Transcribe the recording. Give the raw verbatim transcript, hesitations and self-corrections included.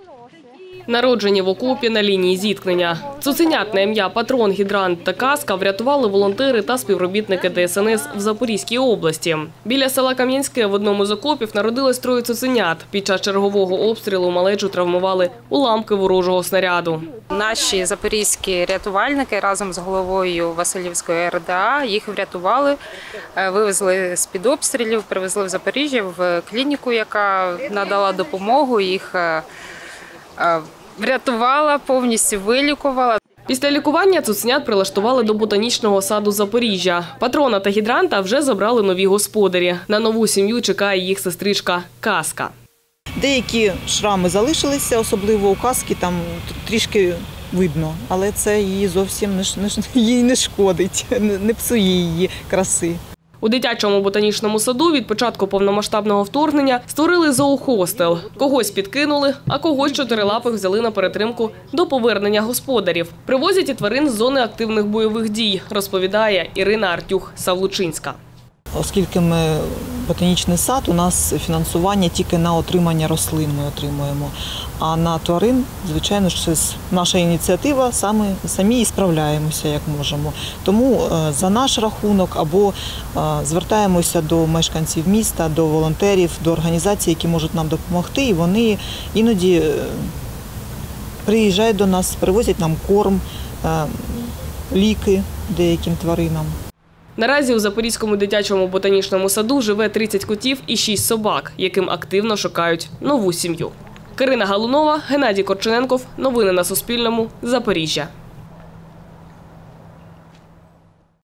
Народжені в окопі на лінії зіткнення. Цуценят на ім'я Патрон, Гідрант та Казка врятували волонтери та співробітники Де Ес Ен Ес в Запорізькій області. Біля села Кам'янське в одному з окопів народилось троє цуценят. Під час чергового обстрілу малечу травмували уламки ворожого снаряду. Наші запорізькі рятувальники разом з головою Василівської ер де а їх врятували, вивезли з-під обстрілів, привезли в Запоріжжя в клініку, яка надала допомогу, їх врятувала, повністю вилікувала. Після лікування цуценят прилаштували до ботанічного саду Запоріжжя. Патрона та Гідранта вже забрали нові господарі. На нову сім'ю чекає їх сестричка Казка. Деякі шрами залишилися, особливо у Казки, там трішки видно, але це її зовсім не, не, їй не шкодить, не псує її краси. У дитячому ботанічному саду від початку повномасштабного вторгнення створили зоохостел. Когось підкинули, а когось чотирилапих взяли на перетримку до повернення господарів. Привозять і тварин з зони активних бойових дій, розповідає Ірина Артюх-Савлучинська. Оскільки ми ботанічний сад, у нас фінансування тільки на отримання рослин ми отримуємо. А на тварин, звичайно, що наша ініціатива, саме, самі і справляємося, як можемо. Тому за наш рахунок або звертаємося до мешканців міста, до волонтерів, до організацій, які можуть нам допомогти. І вони іноді приїжджають до нас, привозять нам корм, ліки деяким тваринам. Наразі у Запорізькому дитячому ботанічному саду живе тридцять котів і шість собак, яким активно шукають нову сім'ю. Карина Галунова, Геннадій Корчененков. Новини на Суспільному. Запоріжжя.